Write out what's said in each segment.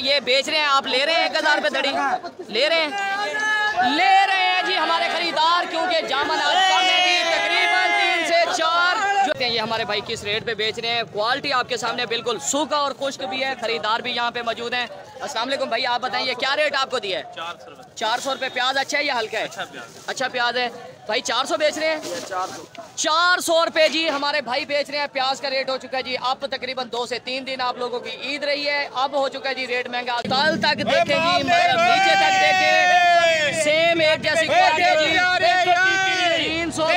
ये बेच रहे हैं, आप ले रहे हैं 1000 रुपये दड़ी ले रहे हैं जी हमारे खरीदार, क्योंकि जामन आज कम है जी, तकरीबन 3 से 4 जो ये हमारे भाई किस रेट पे बेच रहे हैं। क्वालिटी आपके सामने बिल्कुल सूखा और खुश्क भी है, खरीदार भी यहाँ पे मौजूद हैं। अस्सलाम वालेकुम भाई, आप बताइए क्या रेट आपको दिया है? 400 रुपये। प्याज अच्छा है या हल्का है? अच्छा प्याज है भाई। 400 बेच रहे हैं, 400 रुपये जी हमारे भाई बेच रहे हैं। प्याज का रेट हो चुका है जी अब तकरीबन 2 से 3 दिन आप लोगों की ईद रही है, अब हो चुका है जी रेट महंगा। कल तक देखें जी, मतलब नीचे तक देखें, सेम एक जैसी क्वालिटी है जी। 300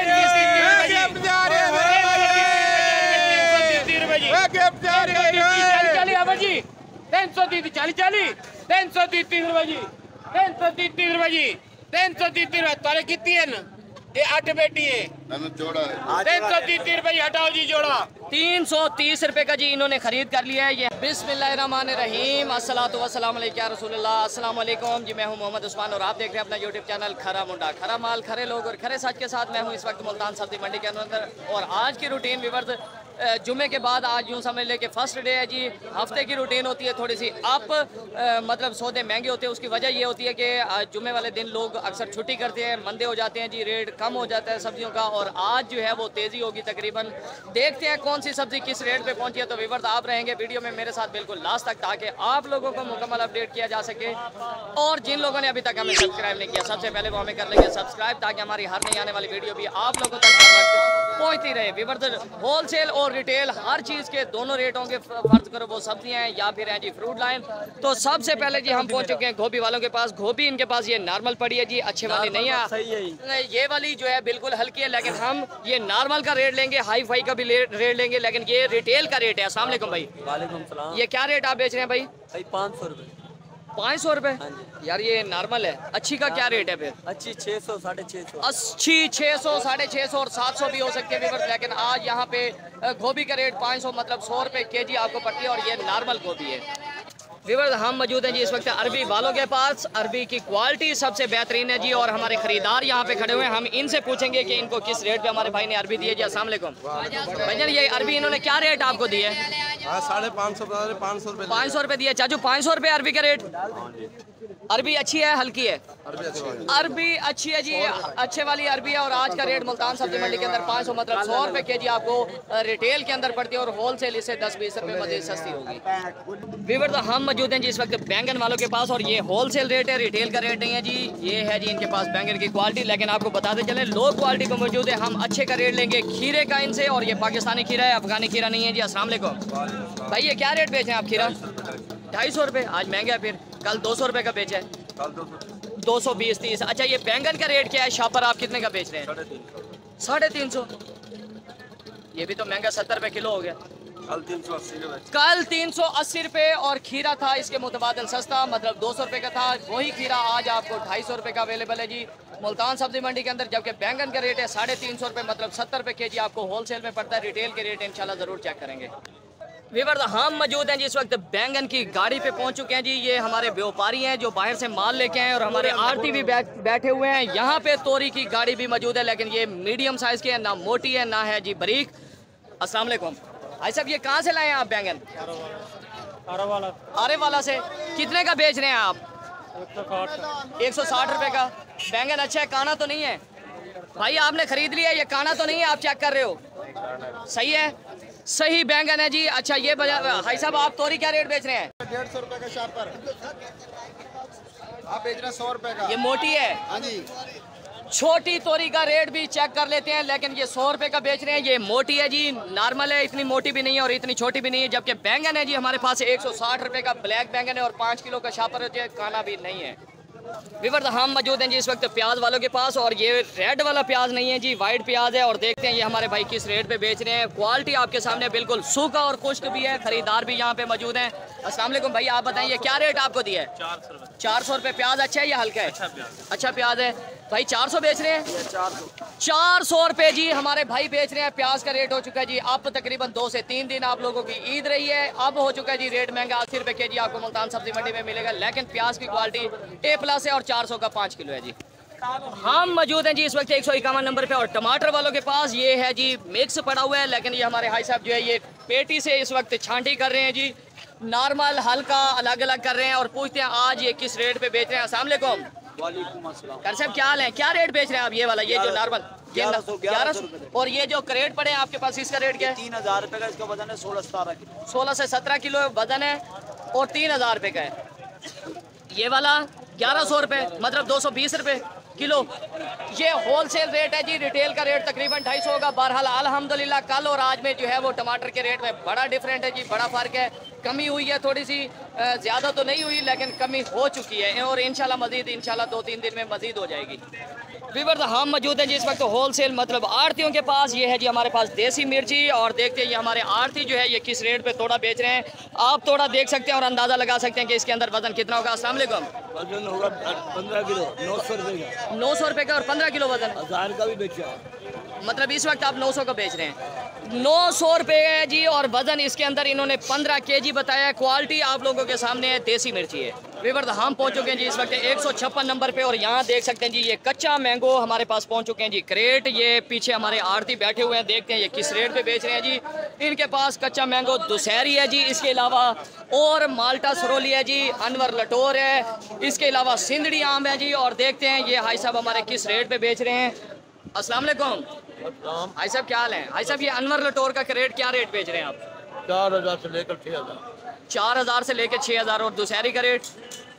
330 रुपए का जी इन्होंने खरीद कर लिया है ये। बिस्मिल्लाहिर्रहमानिर्रहीम, अस्सलातु वस्सलामु अलैका या रसूलुल्लाह। अस्सलाम वालेकुम जी, मैं हूं मोहम्मद उस्मान और आप देख रहे हैं अपना यूट्यूब चैनल खरा मुंडा। खरा माल, खरे लोग और खरे सच के साथ मैं हूं इस वक्त मुल्तान सब्जी मंडी के अंदर। और आज की रूटीन विवर्स, जुमे के बाद आज यूँ समझ ले कि फर्स्ट डे है जी। हफ्ते की रूटीन होती है थोड़ी सी अप, मतलब सौदे महंगे होते हैं। उसकी वजह ये होती है कि जुमे वाले दिन लोग अक्सर छुट्टी करते हैं, मंदे हो जाते हैं जी, रेट कम हो जाता है सब्जियों का। और आज जो है वो तेज़ी होगी तकरीबन। देखते हैं कौन सी सब्ज़ी किस रेट पे पहुंची है। तो विवर्स आप रहेंगे वीडियो में मेरे साथ बिल्कुल लास्ट तक, ताकि आप लोगों को मुकम्मल अपडेट किया जा सके। और जिन लोगों ने अभी तक हमें सब्सक्राइब नहीं किया, सबसे पहले वो हमें कर लेंगे सब्सक्राइब, ताकि हमारी हर नई आने वाली वीडियो भी आप लोगों तक पहुँचती रहे। विवर्स, होलसेल और रिटेल हर चीज़ के दोनों रेट होंगे, फर्ज करो वो सब्जियां हैं या फिर हैं जी फ्रूट लाइन। तो सबसे पहले जी हम पहुंच चुके हैं गोभी वालों के पास। गोभी इनके पास ये नॉर्मल पड़ी है जी, अच्छे वाली नहीं है। ये वाली जो है बिल्कुल हल्की है, लेकिन हम ये नॉर्मल का रेट लेंगे, हाई फाई का भी रेट लेंगे, लेकिन ये रिटेल का रेट है। अस्सलाम वालेकुम भाई। वालेकुम सलाम। ये क्या रेट आप बेच रहे हैं भाई? 500 रुपये। 500 रुपये यार, ये नॉर्मल है। अच्छी का क्या रेट है फिर? अच्छी 600 650। अच्छी 600 650 और 700 भी हो सकती है विवर्स, लेकिन आज यहाँ पे गोभी का रेट 500 मतलब 100 रुपये केजी आपको पड़ती है। और ये नॉर्मल गोभी है विवर्स। हम मौजूद हैं जी इस वक्त अरबी वालों के पास। अरबी की क्वालिटी सबसे बेहतरीन है जी, और हमारे खरीदार यहाँ पे खड़े हुए हैं। हम इनसे पूछेंगे कि इनको किस रेट पे हमारे भाई ने अरबी दी है जी। अस्सलाम वालेकुम भाईजान, ये अरबी इन्होंने क्या रेट आपको दी है? 550 500 रुपये। 500 रुपये दिए चाचू। 500 रुपये अरबी का रेट। अरबी अच्छी है हल्की है? अरबी अच्छी है जी, अच्छे वाली अरबी है। और आज का रेट मुल्तान सब्जी मंडी के अंदर 500 मतलब 100 रुपये के जी आपको रिटेल के अंदर पड़ती है, और होलसेल इससे 10-20 रुपये मजीद सस्ती होगी। विवर्स, हम मौजूद हैं जी इस वक्त बैंगन वालों के पास, और ये होलसेल रेट है, रिटेल का रेट नहीं है जी। ये है जी इनके पास बैंगन की क्वालिटी, लेकिन आपको बताते चले लो क्वालिटी को मौजूद है। हम अच्छे का रेट लेंगे खीरे का इनसे, और ये पाकिस्तानी खीरा है, अफगानी खीरा नहीं है जी। अस्सलाम वालेकुम भाई, ये क्या रेट बेचे हैं आप खीरा? 250 रुपये। आज महंगा है, फिर कल 200 रुपये का बेचा है। 220-30। अच्छा, ये बैंगन का रेट क्या है शापर, आप कितने का बेच रहे हैं? 350। ये भी तो महंगा, 70 रुपये किलो हो गया। कल 380 रुपये और खीरा था इसके मुतबादल सस्ता, मतलब 200 रुपये का था। वही खीरा आज आपको 250 रुपये का अवेलेबल है जी मुल्तान सब्जी मंडी के अंदर। जबकि बैंगन का रेट है 350 रुपये, मतलब 70 रुपये के जी आपको होलसेल में पड़ता है। रिटेल के रेट इंशाल्लाह ज़रूर चेक करेंगे। विवर्स, हम मौजूद हैं जी इस वक्त बैंगन की गाड़ी पे पहुंच चुके हैं जी। ये हमारे व्यापारी हैं जो बाहर से माल लेके आए, और हमारे आरती भी बैठे हुए हैं। यहाँ पे तोरी की गाड़ी भी मौजूद है, लेकिन ये मीडियम साइज़ की है, ना मोटी है ना है जी बरीक। अस्सलाम वालेकुम भाई साहब, ये कहाँ से लाए हैं आप बैंगन? आरे वाला से। कितने का बेच रहे हैं आप? 160 रुपये का। बैंगन अच्छा है, काना तो नहीं है भाई? आपने खरीद लिया, ये काना तो नहीं है? आप चेक कर रहे हो? सही है, सही बैंगन है जी। अच्छा, ये भाई साहब आप तोरी क्या रेट बेच रहे हैं? 150 रुपये का शापर। आप बेच रहे हैं 100 रुपये का। ये मोटी है? हाँ जी। छोटी तोरी का रेट भी चेक कर लेते हैं, लेकिन ये 100 रुपये का बेच रहे हैं। ये मोटी है जी, नॉर्मल है, इतनी मोटी भी नहीं है और इतनी छोटी भी नहीं है। जबकि बैंगन है जी हमारे पास 160 रुपये का ब्लैक बैंगन है, और 5 किलो का शापर है, काना भी नहीं है। विवर्स, हम मौजूद हैं जी इस वक्त प्याज वालों के पास, और ये रेड वाला प्याज नहीं है जी, वाइट प्याज है। और देखते हैं ये हमारे भाई किस रेट पे बेच रहे हैं। क्वालिटी आपके सामने बिल्कुल सूखा और खुश्क भी है, खरीदार भी यहाँ पे मौजूद हैं। अस्सलाम वालेकुम भाई, आप बताइए क्या रेट आपको दिया है? 400 रुपये। प्याज अच्छा है या हल्का है? अच्छा प्याज है भाई। 400 बेच रहे हैं? 400 रुपये जी हमारे भाई बेच रहे हैं। प्याज का रेट हो चुका है जी अब तकरीबन 2 से 3 दिन आप लोगों की ईद रही है, अब हो चुका है जी रेट महंगा। 80 रुपये के जी आपको मुल्तान सब्जी मंडी में मिलेगा, लेकिन प्याज की क्वालिटी A+ है, और 400 का 5 किलो है जी। हम मौजूद हैं जी इस वक्त 151 नंबर पे, और टमाटर वालों के पास ये है जी मिक्स पड़ा हुआ है, लेकिन ये हमारे भाई साहब जो है ये पेटी से इस वक्त छांटी कर रहे हैं जी। नॉर्मल हल्का अलग अलग कर रहे हैं और पूछते हैं आज ये किस रेट पे बेच रहे हैं। अस्सलाम वालेकुम। वालेकुम अस्सलाम। कर साहब क्या हाल है, क्या रेट बेच रहे हैं आप ये वाला, ये जो नॉर्मल 1100 और ये जो क्रेट पड़े हैं आपके पास इसका रेट क्या है? 3000 रुपए का इसका वजन है, 16-17 किलो। 16 से 17 किलो वजन है और 3000 रुपये का है। ये वाला 1100 रुपये मतलब 220 रुपये किलो। ये होलसेल रेट है जी, रिटेल का रेट तकरीबन 250 होगा। बहरहाल अल्हम्दुलिल्लाह कल और आज में जो है वो टमाटर के रेट में बड़ा डिफरेंट है जी, बड़ा फ़र्क है। कमी हुई है थोड़ी सी, ज़्यादा तो नहीं हुई लेकिन कमी हो चुकी है और इंशाल्लाह मज़ीद इंशाल्लाह 2-3 दिन में मज़ीद हो जाएगी। वीवर हम मौजूद हैं जी इस वक्त होलसेल मतलब आड़तियों के पास। ये है जी हमारे पास देसी मिर्ची और देखते हैं ये हमारे आड़ती जो है ये किस रेट पे तोड़ा बेच रहे हैं। आप तोड़ा देख सकते हैं और अंदाज़ा लगा सकते हैं कि इसके अंदर वजन कितना होगा। अस्सलाम वालेकुम। वजन होगा 15 किलो, 900 रुपए का। 900 रुपये का और 15 किलो वजन, 1000 का भी बेचा। मतलब इस वक्त आप 900 का बेच रहे हैं। 900 रुपये है जी और वजन इसके अंदर इन्होंने 15 kg बताया है। क्वालिटी आप लोगों के सामने है, देसी मिर्ची है। वीवर हम पहुंच चुके हैं जी इस वक्त 156 नंबर पे और यहाँ देख सकते हैं जी ये कच्चा मैंगो हमारे पास पहुंच चुके हैं जी क्रेट। ये पीछे हमारे आड़ती बैठे हुए हैं, देखते हैं ये किस रेट पे बेच रहे हैं जी। इनके पास कच्चा मैंगो दुशहरी है जी, इसके अलावा और माल्टा सरोली है जी, अनवर लटोर है, इसके अलावा सिंधड़ी आम है जी। और देखते हैं ये भाई साहब हमारे किस रेट पे बेच रहे हैं। अस्सलाम वालेकुम भाई साहब, क्या हाल है भाई साहब? ये अनवर लटोर का क्रेट क्या रेट बेच रहे हैं आप? 4000 से लेकर 6000। 4000 से लेकर 6000 और दुशहरी का रेट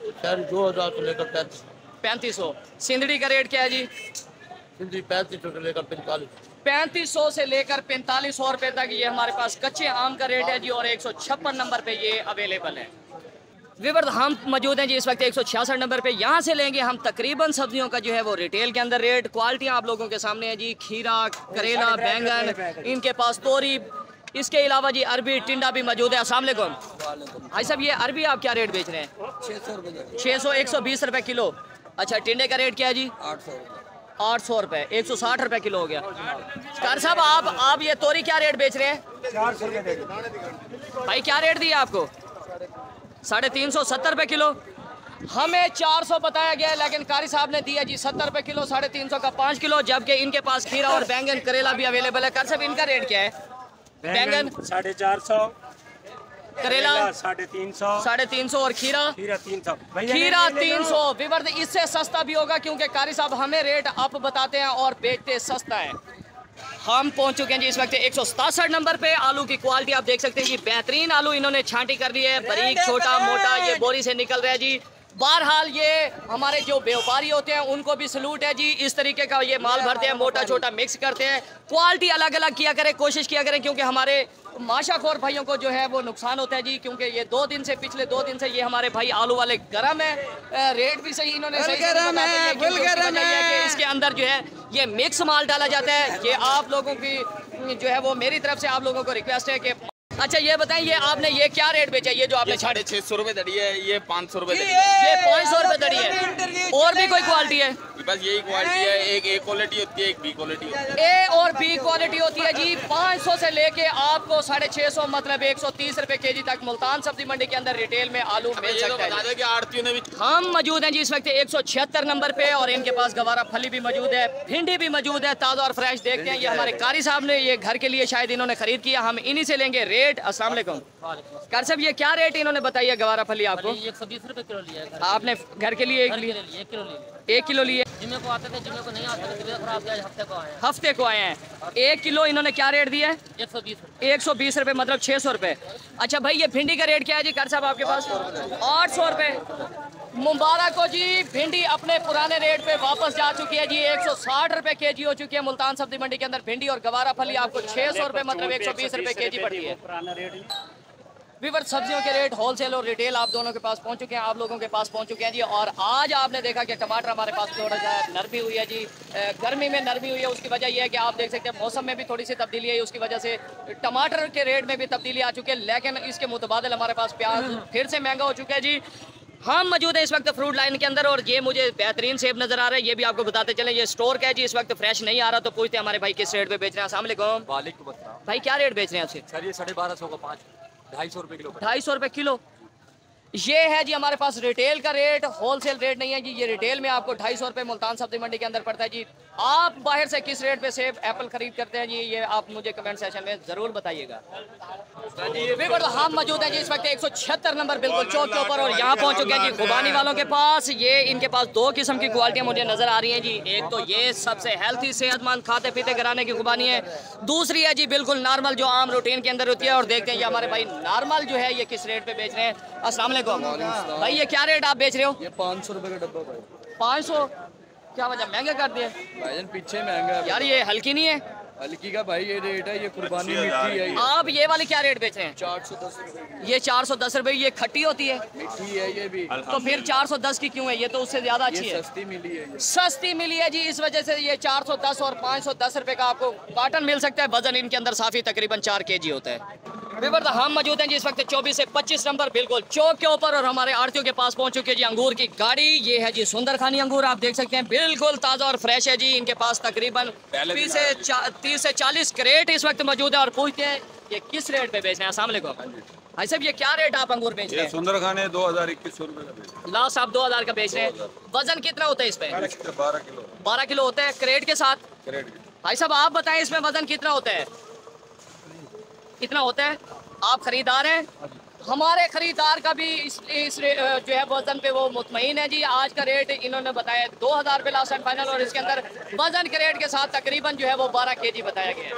2000 से लेकर 3500। सिंधड़ी का रेट क्या है जी? सिंधी 3500 से लेकर 45। 3500 से लेकर 4500 रुपए तक ये हमारे पास कच्चे आम का रेट है जी और 156 नंबर पे ये अवेलेबल है। वीवर हम मौजूद हैं जी इस वक्त 166 नंबर पे। यहाँ से लेंगे हम तकरीबन सब्जियों का जो है वो रिटेल के अंदर रेट। क्वालिटियाँ आप लोगों के सामने है जी, खीरा, करेला, बैंगन, इनके पास तोरी, इसके अलावा जी अरबी टिंडा भी मौजूद है। अस्सलाम वालेकुम भाई साहब, ये अरबी आप क्या रेट बेच रहे हैं? 600 रुपए। 600 120 रुपए किलो। अच्छा, टिंडे का रेट क्या है जी? 800 रुपए, 160 रुपए किलो हो गया। कार साहब आप ये तोरी क्या रेट बेच रहे हैं? 400 रुपए भाई क्या रेट दिया आपको? 350 रुपए किलो। हमें 400 बताया गया है लेकिन कारी साहब ने दिया जी 70 रुपए किलो, 350 का 5 किलो, जबकि इनके पास खीरा और बैंगन करेला भी अवेलेबल है। कार साहब इनका रेट क्या है? बैंगन 450, करेला 350, 350 और खीरा 300। खीरा 300। विवर्त इससे सस्ता भी होगा क्योंकि कारी साहब हमें रेट अप बताते हैं और बेचते सस्ता है। हम पहुंच चुके हैं जी इस वक्त 167 नंबर पे। आलू की क्वालिटी आप देख सकते हैं जी, बेहतरीन आलू इन्होंने छांटी कर दी है, बारीक छोटा मोटा ये बोरी से निकल रहा है जी। बहरहाल ये हमारे जो व्यापारी होते हैं उनको भी सलूट है जी, इस तरीके का ये माल भरते हैं, मोटा छोटा मिक्स करते हैं। क्वालिटी अलग अलग किया करें, कोशिश किया करें क्योंकि हमारे माशाखोर भाइयों को जो है वो नुकसान होता है जी, क्योंकि ये पिछले 2 दिन से ये हमारे भाई आलू वाले गरम है। रेट भी सही इन्होंने सही बता दिया है क्योंकि उसकी वजह ये है कि इसके अंदर जो है ये मिक्स माल डाला जाता है। ये आप लोगों की जो है वो मेरी तरफ से आप लोगों को रिक्वेस्ट है कि अच्छा ये बताएं ये आपने ये क्या रेट बेचा? ये जो आपने 650 रुपए दड़ी है, ये 500 रुपए दड़ी ये 500 रुपए दड़ी है। और भी कोई क्वालिटी है? बस यही क्वालिटी है, एक ए क्वालिटी होती है, एक बी क्वालिटी होती है। ए और बी क्वालिटी होती है जी। 500 से लेके आपको 650 मतलब 130 रुपए केजी तक मुल्तान सब्जी मंडी के अंदर रिटेल में आलू मिल सकता है। कि आड़तियों ने भी हम मौजूद हैं जी इस वक्त 176 नंबर पे और इनके पास गवारा फली भी मौजूद है, भिंडी भी मौजूद है, ताज़ा और फ्रेश। देखते हैं ये हमारे कारी साहब ने ये घर के लिए शायद इन्होंने खरीद किया, हम इन्हीं से लेंगे रेट। अस्सलाम वालेकुम कार साहब, ये क्या रेट इन्होंने बताया गवारा फली आपको? 120 रुपए किलो लिया है। आपने घर के लिए 1 किलो लिए? जिम्मे को आते थे, जिम्मे को नहीं आते थे, खराब गया, हफ्ते को आए हैं। 1 किलो इन्होंने क्या रेट दिया है? 120 रुपए मतलब 600 रुपए। अच्छा भाई ये भिंडी का रेट क्या है जी कार साहब आपके पास? 800 रुपए। मुबारक हो जी, भिंडी अपने पुराने रेट पे वापस जा चुकी है जी। 160 रुपए केजी हो चुकी है मुल्तान सब्जी मंडी के अंदर भिंडी और गवारा फली आपको 600 रुपए मतलब 120 रुपए केजी पड़ती है। वीवर सब्जियों के रेट होलसेल और रिटेल आप दोनों के पास पहुंच चुके हैं, आप लोगों के पास पहुंच चुके हैं जी। और आज आपने देखा कि टमाटर हमारे पास थोड़ा सा नरमी हुई है जी, गर्मी में नरमी हुई है। उसकी वजह यह है कि आप देख सकते हैं मौसम में भी थोड़ी सी तब्दीली है, उसकी वजह से टमाटर के रेट में भी तब्दीली आ चुकी है। लेकिन इसके मुतबादिल हमारे पास प्याज फिर से महंगा हो चुका है जी। हम मौजूद है इस वक्त फ्रूट लाइन के अंदर और ये मुझे बेहतरीन सेब नजर आ रहा है, ये भी आपको बताते चले। ये स्टोर का है जी, इस वक्त फ्रेश नहीं आ रहा, तो पूछते हैं हमारे भाई किस रेट पे बेच रहे हैं। अस्सलाम वालेकुम। वालेकुम अस्सलाम। भाई क्या रेट बेच रहे हैं आपसे? सर ये 1250 का 5, 250 रुपए किलो। 250 रुपए किलो। ये है जी हमारे पास रिटेल का रेट, होलसेल रेट नहीं है जी। ये रिटेल में आपको 250 रुपये मुल्तान सब्जी मंडी के अंदर पड़ता है जी। आप बाहर से किस रेट पे सेब एप्पल खरीद करते हैं जी, ये आप मुझे कमेंट सेक्शन में ज़रूर बताइएगा। बिल्कुल हम मौजूद हैं जी इस वक्त 176 नंबर बिल्कुल चौक के ऊपर, और यहाँ पहुँच चुके हैं जी खुबानी वालों के पास। ये इनके पास दो किस्म की क्वालिटियाँ मुझे नज़र आ रही हैं जी। एक तो ये सबसे हेल्थी सेहतमंद खाते पीते घराने की खुबानी है, दूसरी है जी बिल्कुल नॉर्मल जो आम रूटीन के अंदर होती है। और देखते हैं ये हमारे भाई नॉर्मल जो है ये किस रेट पे बेच रहे हैं। अस्सलाम वालेकुम भाई, ये क्या रेट आप बेच रहे हो? ये 500 रुपए का डब्बा भाई। 500? क्या वजह महंगे कर दिए भाईजान? पीछे महंगा है यार, ये हल्की नहीं है। हल्की का भाई ये रेट है, ये कुर्बानी मीठी है। आप ये वाली क्या रेट बेच रहे हैं? 410 रुपए। ये 410 रुपए। ये खट्टी होती है? मीठी है ये भी। तो फिर 410 की क्यों है? ये तो उससे ज्यादा अच्छी ये है। सस्ती मिली है ये। सस्ती मिली है जी, इस वजह से ये 410 और 510 रुपए का आपको कार्टन मिल सकता है। वजन इनके अंदर साफी तकरीबन 4 kg होता है। हम मौजूद हैं जी इस वक्त 24 से 25 नंबर बिल्कुल चौक के ऊपर, और हमारे आड़तियों के पास पहुंच चुके हैं जी अंगूर की गाड़ी। ये है जी सुंदर खानी अंगूर, आप देख सकते हैं बिल्कुल ताज़ा और फ्रेश है जी। इनके पास तकरीबन 30 से 40 क्रेट इस वक्त मौजूद है। और पूछते हैं ये किस रेट पे बेच रहे हैं। अस्सलाम वालेकुम भाई साहब, ये क्या रेट आप अंगूर बेच रहे हैं? सुंदर खाने 2021 रुपए का बेच रहे लास्ट आप 2000 का बेच रहे हैं। वजन कितना होता है इस पे? हैं। 12 किलो 12 किलो होता है क्रेट के साथ। क्रेट की। भाई साहब आप बताएं इसमें वजन कितना होता है? कितना होता है? आप खरीदार हैं, हमारे खरीदार का भी इस जो है वजन पे वो मुतमईन है जी। आज का रेट इन्होंने बताया 2000 रुपये लास्ट एंड फाइनल, और इसके अंदर वजन के रेट के साथ तकरीबन जो है वो 12 kg बताया गया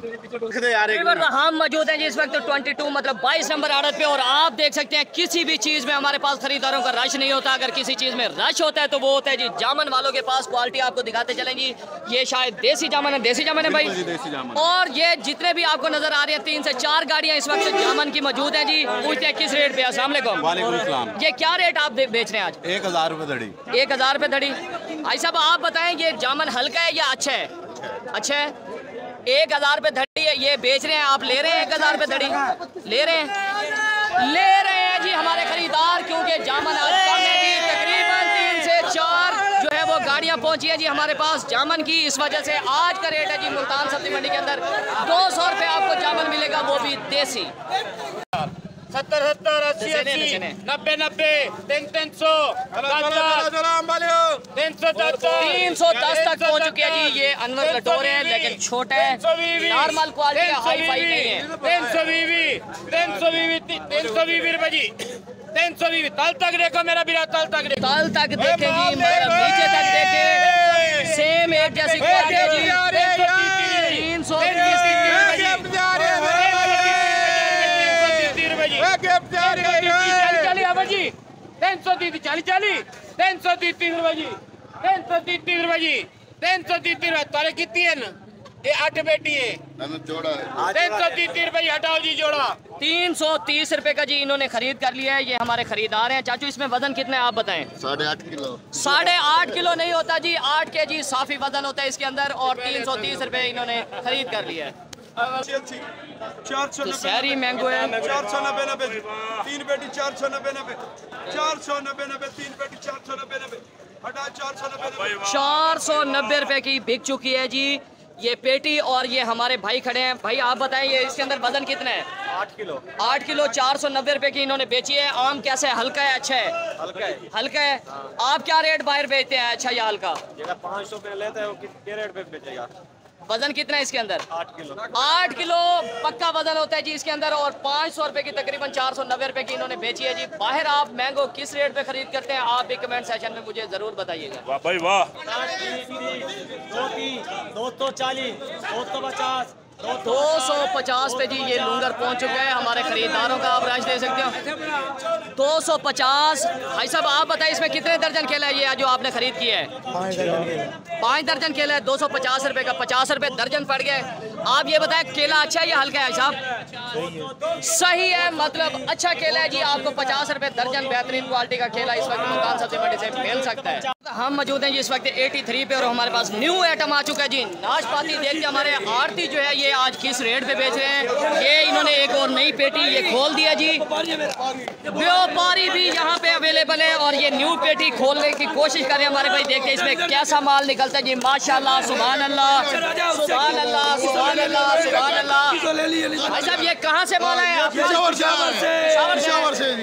है। हम मौजूद हैं जी इस वक्त 22 मतलब 22 नंबर आड़त पे, और आप देख सकते हैं किसी भी चीज़ में हमारे पास खरीदारों का रश नहीं होता। अगर किसी चीज़ में रश होता है तो वो होता है जी जामन वालों के पास। क्वालिटी आपको दिखाते चलें जी। ये शायद देसी जामन है। देसी जामन है भाई? देसी जामन। और ये जितने भी आपको नजर आ रही हैं 3 से 4 गाड़ियां इस वक्त जामन की मौजूद हैं जी। पूछते हैं किस रेट पे? अस्सलाम वालेकुम। वालेकुम सलाम। ये क्या रेट आप बेच रहे हैं आज? 1000 रुपए धड़ी। 1000 रुपये धड़ी। भाई साहब आप बताएं ये जामन हल्का है या अच्छा है? अच्छा है। 1000 रुपये धड़ी है, ये बेच रहे हैं आप, ले रहे हैं 1000 रुपये धड़ी? ले रहे हैं जी हमारे खरीदार, क्योंकि जामन आज कम है जी। तकरीबन 3 से 4 जो है वो गाड़ियां पहुंची है जी हमारे पास जामन की। इस वजह से आज का रेट है जी मुल्तान सब्जी मंडी के अंदर 200 रुपये आपको जामन मिलेगा, वो भी देसी। 70 70 80 80 90 90 300 310 तक पहुंच चुके हैं जी। ये अनवर लटोरे हैं लेकिन छोटे हैं, नॉर्मल क्वालिटी है, हाई फाई नहीं है। 320 रुपए जी। 320 तल तक देखो मेरा बिरा, तल तक देखो। तल तक देखेगी, मतलब नीचे तक देखे, सेम एक जैसी क्वालिटी है जी। 330 रुपए का जी इन्होंने खरीद कर लिया है। ये हमारे खरीदार हैं। चाचू इसमें वजन कितना है आप बताएं? 8.5 किलो। 8.5 किलो नहीं होता जी, 8 kg साफी वजन होता है इसके अंदर, और 330 रुपए इन्होंने खरीद कर लिया है। 490 तो सारी मैंगो है। 490 3 पेटी 490 490 3 पेटी 490 हटा 490 490 रुपए की बिक चुकी है जी ये पेटी। और ये हमारे भाई खड़े हैं। भाई आप बताएं ये इसके अंदर वजन कितना है? 8 किलो 8 किलो 490 रुपए की इन्होंने बेची है। आम कैसा है? हल्का है? अच्छा है? हल्का है। हल्का है। आप क्या रेट बाहर बेचते हैं? अच्छा या हल्का? जगह 500 पे लेते हैं वो किस रेट पे बेचेगा? वजन कितना है इसके अंदर? 8 किलो 8 किलो पक्का वजन होता है जी इसके अंदर, और 500 रुपए की तकरीबन 490 रुपए की इन्होंने बेची है जी। बाहर आप मैंगो किस रेट पे खरीद करते हैं? आप भी कमेंट सेशन में मुझे जरूर बताइएगा। वाह भाई वाह। 250 पे जी ये लूंगर पहुंच चुके हैं हमारे खरीदारों का। आप राश दे सकते हो 250। भाई साहब आप बताएं इसमें कितने दर्जन केला है ये जो आपने खरीद किया है? 5 दर्जन केला है। 250 रुपए का 50 रुपए दर्जन पड़ गए। आप ये बताएं केला अच्छा है या हल्का है साहब? सही है, मतलब अच्छा केला है जी। आपको 50 रुपए दर्जन बेहतरीन क्वालिटी का केला इस वक्त मुल्तान सब्जी मंडी से मिल सकता है। हम मौजूद हैं जी इस वक्त 83 पे, और हमारे पास न्यू आइटम आ चुका है जी नाशपाती। देखते हमारे आरती जो है ये आज किस रेट पे बेच रहे हैं। ये इन्होंने एक और नई पेटी ये खोल दिया जी। व्यापारी भी यहाँ पे अवेलेबल है, और ये न्यू पेटी खोलने की कोशिश कर रहे हैं हमारे भाई। देखते हैं इसमें कैसा माल निकलता है जी। माशाल्लाह, सुभान अल्लाह, सुभान अल्लाह, सुभान अल्लाह, सुभान अल्लाह। भाई साहब ये कहाँ से माल है? शावर से जी। कितने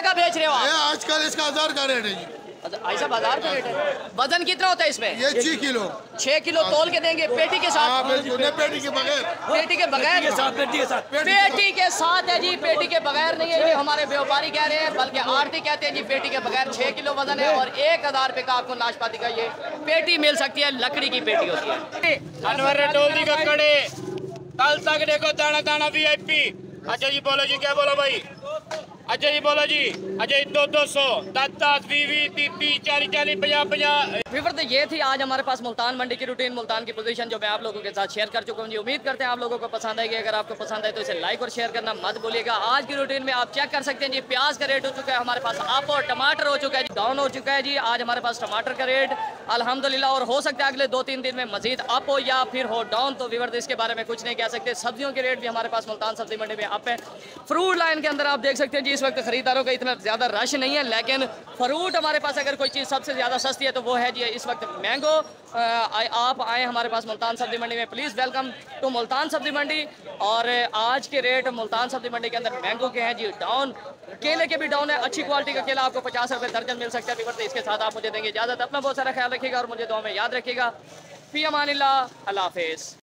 का बेच रहे हो आप? आजकल इसका 1000 का रेट है जी। अच्छा, ऐसा बाजार का रेट है। वजन कितना होता है इसमें? ये 6 किलो। 6 किलो तोल के देंगे पेटी के साथ? पेटी के बगैर। पेटी के बगैर? पेटी के साथ है जी, पेटी के बगैर नहीं है। ये हमारे व्यापारी कह रहे हैं, बल्कि आरती कहते हैं जी पेटी के बगैर। 6 किलो वजन है और 1000 रुपए का आपको नाशपाती का ये पेटी मिल सकती है। लकड़ी की पेटी होती है। अनवर रटोली का कड़े तल तक देखो, दाना दाना VIP। अच्छा जी बोलो जी, क्या बोलो भाई? अच्छा जी बोलो जी। अच्छा जी 200 10 20 30 40 40 50 50। व्यूअर तो ये थी आज हमारे पास मुल्तान मंडी की रूटीन, मुल्तान की पोजीशन जो मैं आप लोगों के साथ शेयर कर चुका हूँ जी। उम्मीद करते हैं आप लोगों को पसंद आएगी। अगर आपको पसंद आए तो इसे लाइक और शेयर करना मत भूलिएगा। आज की रूटीन में आप चेक कर सकते हैं जी, प्याज का रेट हो चुका है हमारे पास अप और टमाटर हो चुका है डाउन हो चुका है जी। आज हमारे पास टमाटर का रेट अल्हम्दुलिल्लाह, और हो सकता है अगले 2-3 दिन में मजीद अप हो या फिर हो डाउन। तो व्यूअर इसके बारे में कुछ नहीं कह सकते। सब्जियों के रेट भी हमारे पास मुल्तान सब्जी मंडी में अप है। फ्रूट लाइन के अंदर आप देख सकते हैं जी, इस वक्त खरीदारों का इतना ज़्यादा रश नहीं है, लेकिन फ्रूट हमारे पास अगर कोई चीज़ सबसे ज़्यादा सस्ती है तो वो है जी इस वक्त मैंगो। आप आए हमारे पास मुल्तान सब्जी मंडी में, प्लीज़ वेलकम टू मुल्तान सब्जी मंडी। और आज के रेट मुल्तान सब्जी मंडी के अंदर मैंगो के हैं जी डाउन, केले के भी डाउन है। अच्छी क्वालिटी का केला आपको 50 रुपये दर्जन मिल सकता है व्यूअर। इसके साथ आप मुझे देंगे इजाज़त। अपना बहुत सारा ख्याल रखिएगा और मुझे दुआ में याद रखिएगा। फी अमानिल्लाह, अल्लाह हाफिज़।